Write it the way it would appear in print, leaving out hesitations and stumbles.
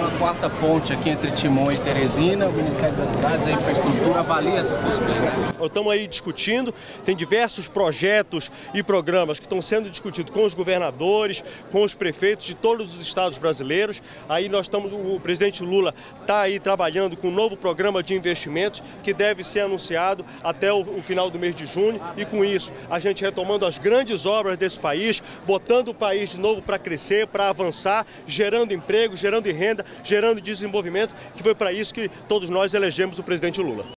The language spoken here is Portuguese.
uma quarta ponte aqui entre Timon e Teresina. O Ministério das Cidades e Infraestrutura avalia essa possibilidade. Estamos aí discutindo, tem diversos projetos e programas que estão sendo discutidos com os governadores, com os prefeitos de todos os estados brasileiros. Aí o presidente Lula está aí trabalhando com um novo programa de investimentos que deve ser anunciado até o final do mês de junho. E com isso, a gente retomando as grandes obras desse país, botando o país de novo para crescer, para avançar, gerando emprego, gerando renda, gerando desenvolvimento, que foi para isso que todos nós elegemos o presidente Lula.